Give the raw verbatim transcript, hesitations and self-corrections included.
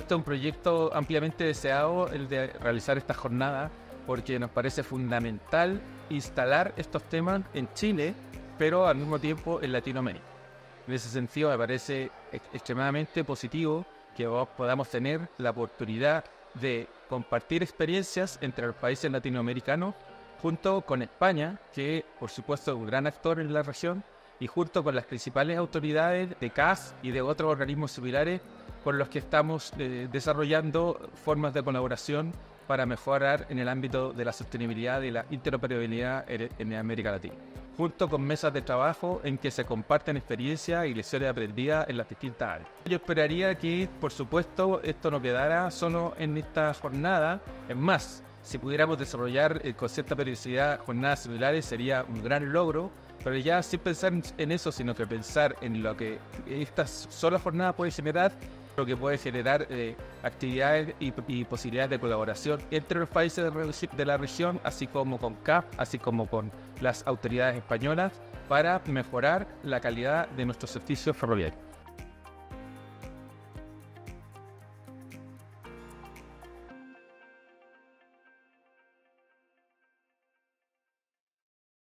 Este es un proyecto ampliamente deseado, el de realizar esta jornada, porque nos parece fundamental instalar estos temas en Chile, pero al mismo tiempo en Latinoamérica. En ese sentido me parece ex- extremadamente positivo que vos podamos tener la oportunidad de compartir experiencias entre los países latinoamericanos junto con España, que por supuesto es un gran actor en la región, y junto con las principales autoridades de C A S y de otros organismos similares con los que estamos eh, desarrollando formas de colaboración para mejorar en el ámbito de la sostenibilidad y la interoperabilidad en, en América Latina, junto con mesas de trabajo en que se comparten experiencias y lecciones aprendidas en las distintas áreas. Yo esperaría que, por supuesto, esto no quedara solo en esta jornada. Es más, si pudiéramos desarrollar eh, con cierta periodicidad jornadas similares sería un gran logro, pero ya sin pensar en eso, sino que pensar en lo que esta sola jornada puede generar, lo que puede generar eh, actividades y, y posibilidades de colaboración entre los países de, de la región, así como con C A P, así como con las autoridades españolas, para mejorar la calidad de nuestros servicios ferroviarios.